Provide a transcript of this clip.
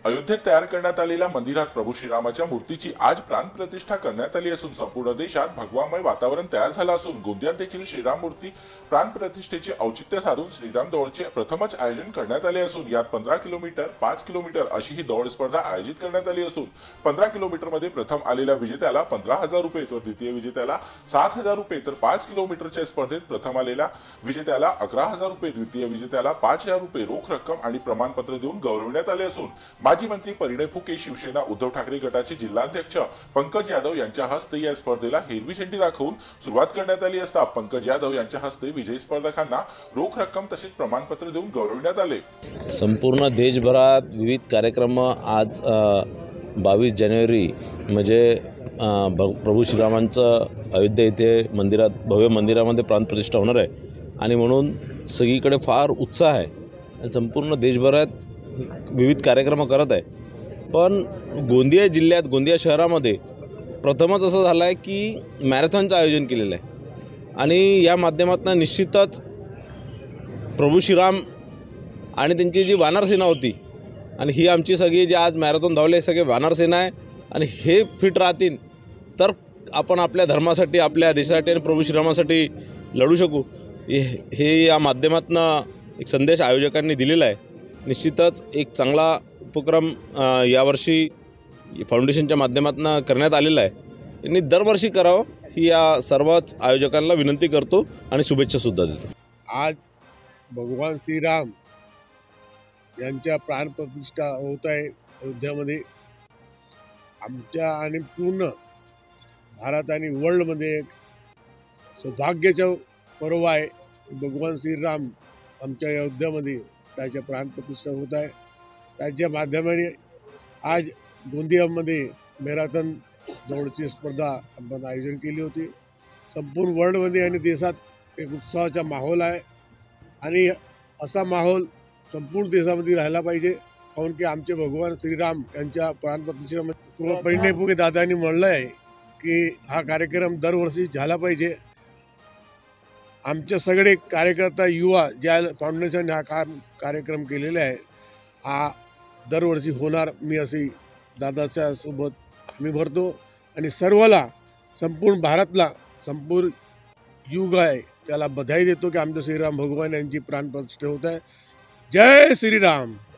अयोध्येत तयार करण्यात आलेल्या मंदिरात प्रभू श्रीरामाच्या मूर्तीची आज प्राणप्रतिष्ठा करण्यात आली असून संपूर्ण देशात भगवामय वातावरण तयार झालं असून गोंदियात देखील श्रीराम मूर्ती प्राणप्रतिष्ठेचे औचित्य साधून श्रीराम दौडचे प्रथमच आयोजन करण्यात आले असून यात 15 किलोमीटर 5 किलोमीटर अशी ही दौड स्पर्धा आयोजित करण्यात आली असून 15 किलोमीटर मध्ये प्रथम आलेल्या विजेत्याला 15,000 रुपये तर द्वितीय विजेत्याला 7,000 रुपये तर 5 किलोमीटरच्या स्पर्धेत प्रथम आलेल्या विजेत्याला 11,000 रुपये द्वितीय विजेत्याला 5,000 रुपये रोख रक्कम आणि प्रमाणपत्र देऊन गौरवण्यात आले असून माजी मंत्री परिणय फुके, शिवसेना उद्धव ठाकरे गटाचे जिल्हाध्यक्ष पंकज यादव यांच्या हस्ते या स्पर्धेला हिरवी झेंडी दाखवून सुरुवात करण्यात आली असता पंकज यादव यांच्या हस्ते विजयी स्पर्धकांना रोख रक्कम तसेच प्रमाणपत्र देऊन गौरवण्यात आले। संपूर्ण देशभरात विविध कार्यक्रम आज 22 जानेवारी म्हणजे प्रभू श्रीरामांचं अयोध्या येथे मंदिरात भव्य मंदिरामध्ये प्राणप्रतिष्ठा होणार आहे आणि म्हणून सगळीकडे फार उत्साह आहे। संपूर्ण देशभरात विविध कार्यक्रम करत आहे, पण गोंदिया जिल्ह्यात गोंदिया शहरामध्ये प्रथमच असं झालं आहे की मॅरेथॉनचं आयोजन केलेलं आहे आणि या माध्यमातून निश्चितच प्रभू श्रीराम आणि त्यांची जी वानर सेना होती आणि ही आमची सगळी जे आज मॅरेथॉन धावले सगळे वानर सेना आहे आणि हे फिट राहतील तर आपण आपल्या धर्मासाठी, आपल्या देशासाठी आणि प्रभू श्रीरामासाठी लढू शकू। हे या माध्यमातून एक संदेश आयोजकांनी दिलेला आहे। निश्चितच एक चांगला उपक्रम यावर्षी फाउंडेशनच्या माध्यमातून करण्यात आलेला आहे। यांनी दरवर्षी करावं ही या सर्वच आयोजकांना विनंती करतो आणि शुभेच्छासुद्धा देतो। आज भगवान श्रीराम यांच्या प्राणप्रतिष्ठा होत आहे अयोध्यामध्ये। आमच्या आणि पूर्ण भारत आणि वर्ल्डमध्ये एक सौभाग्याचं पर्व आहे। भगवान श्रीराम आमच्या अयोध्यामध्ये त्याच्या प्राणप्रतिष्ठा होत आहे। त्याच्या माध्यमाने आज गोंदियामध्ये मॅरेथॉन दौडची स्पर्धा आपण आयोजन केली होती। संपूर्ण वर्ल्डमध्ये आणि देशात एक उत्साहाचा माहोल आहे आणि असा माहोल संपूर्ण देशामध्ये राहिला पाहिजे, कारण की आमचे भगवान श्रीराम यांच्या प्राणप्रतिष्ठेमध्ये परिणय फुके दादांनी म्हणलं आहे की हा कार्यक्रम दरवर्षी झाला पाहिजे। आमचे सगळे कार्यकर्ता युवा ज्या फाउंडेशन हा कार्यक्रम केलेला आहे हा दरवर्षी होणार मी अशी दादाच्या सोबत हमी भरतो आणि सर्वाला संपूर्ण भारतला संपूर्ण युग आहे त्याला बधाई देतो की आमचे श्रीराम भगवान यांची प्राणप्रतिष्ठा होत आहे। जय श्रीराम।